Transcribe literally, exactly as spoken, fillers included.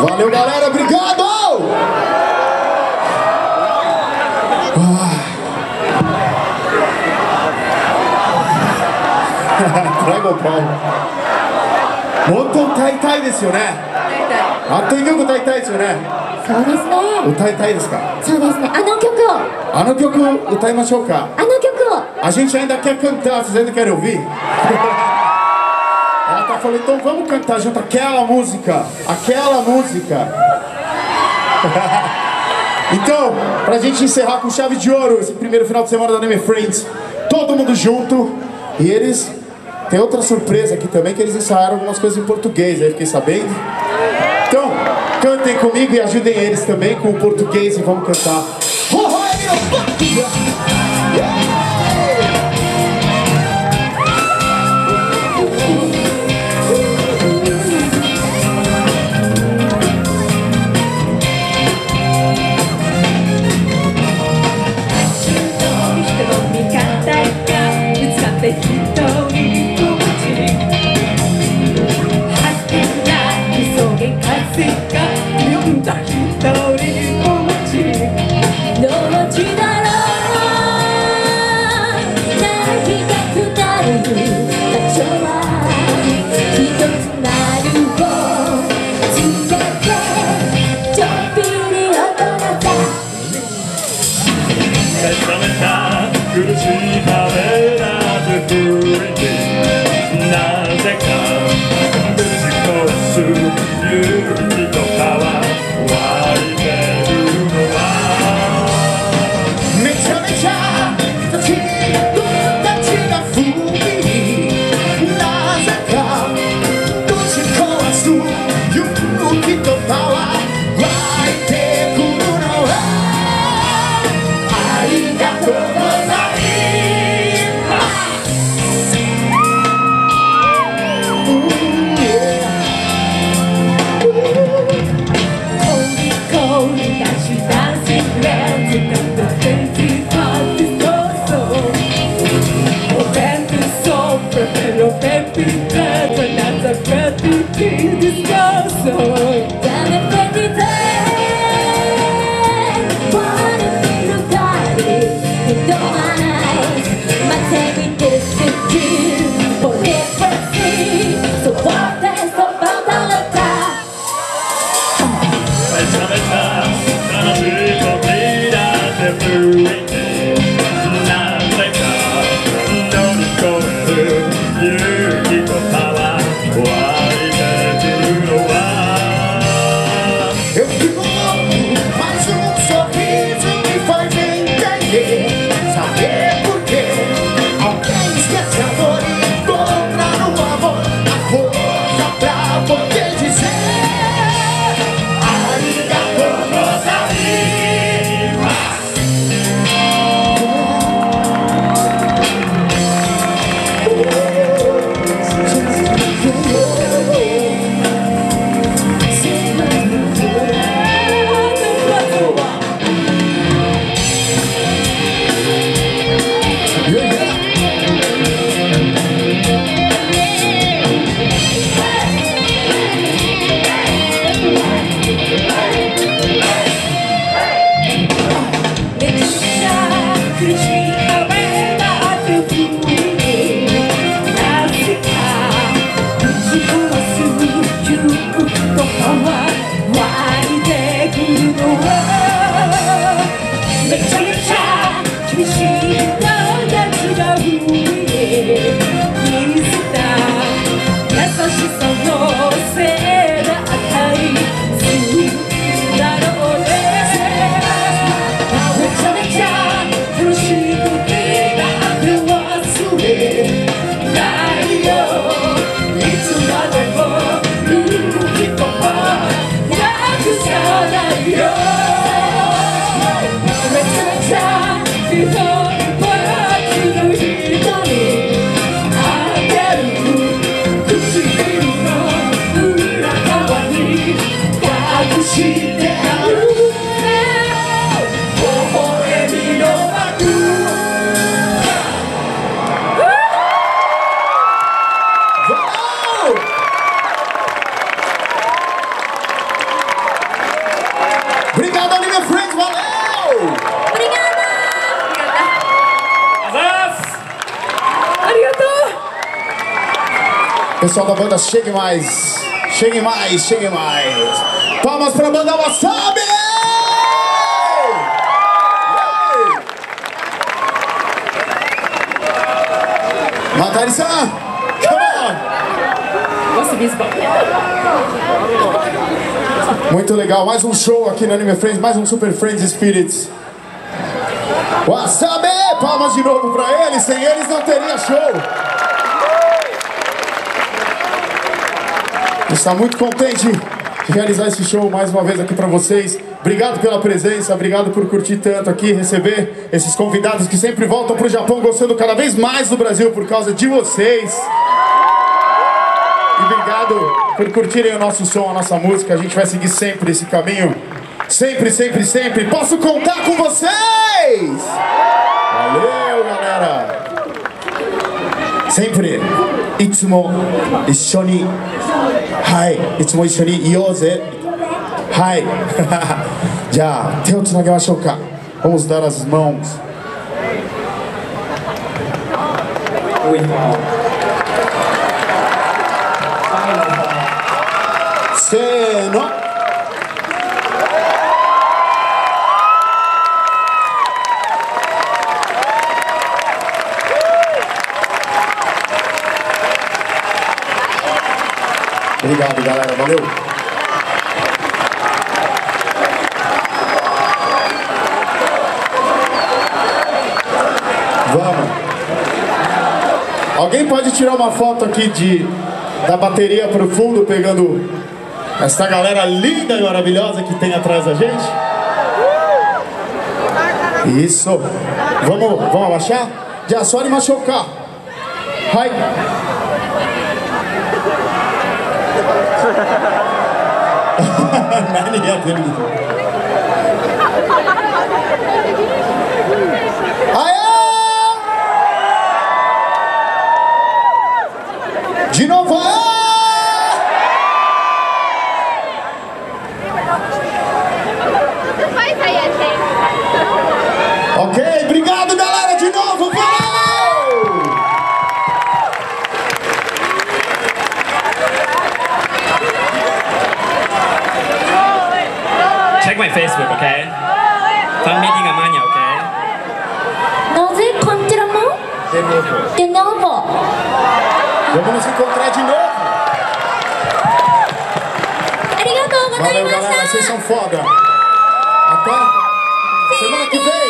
Valeu, galera, obrigado! Traga o pau。もっと歌いたいですよね。あっという曲歌いたいですよね。 そうですね。 歌いたいですか。 そうですね。あの曲を。 あの曲歌いましょうか。 あの曲を。 A gente ainda quer cantar, vocês ainda querem ouvir? Ela tá falando, então vamos cantar junto aquela música, aquela música. Então, pra gente encerrar com chave de ouro esse primeiro final de semana da Anime Friends, todo mundo junto. E eles tem outra surpresa aqui também, que eles ensaiaram algumas coisas em português, aí fiquei sabendo. Então, cantem comigo e ajudem eles também com o português e vamos cantar. Pessoal da banda, chegue mais. Chegue mais, chegue mais. Palmas pra banda Wasabi! Matari-san, come on! Muito legal, mais um show aqui no Anime Friends, mais um Super Friends Spirits. Wasabi! Palmas de novo pra eles, sem eles não teria show. Está muito contente de realizar esse show mais uma vez aqui pra vocês. Obrigado pela presença, obrigado por curtir tanto aqui, receber esses convidados que sempre voltam pro Japão gostando cada vez mais do Brasil por causa de vocês. E obrigado por curtirem o nosso som, a nossa música. A gente vai seguir sempre esse caminho. Sempre, sempre, sempre. Posso contar com vocês? Valeu, galera! Sempre. Itsumo ishoni. Hai. Itsumo ishoni ioze. Hai. Já, te o tsunagemashou ka. Vamos dar as mãos. Seno. Obrigado, galera. Valeu. Vamos. Alguém pode tirar uma foto aqui de, da bateria pro fundo, pegando essa galera linda e maravilhosa que tem atrás da gente? Isso. Vamos, vamos abaixar? Já, só de machucar. Vai. De novo, ok, obrigado, galera, de novo, valeu! Check my Facebook, okay? Fan meeting amanhã, okay? Nos encontramos De novo. de novo. Vamos nos encontrar de novo. Arigatou Valeu, galera, vocês gozaimashita. são foda. Até semana que vem.